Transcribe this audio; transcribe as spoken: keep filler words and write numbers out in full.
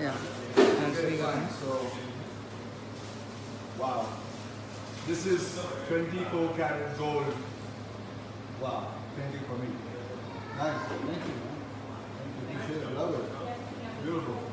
Yeah. That's Okay, the fine. one. So, wow. This is twenty-four karat gold. Wow. Thank you for me. Nice. Thank you, man. Thank you. Appreciate it. Love it. Beautiful.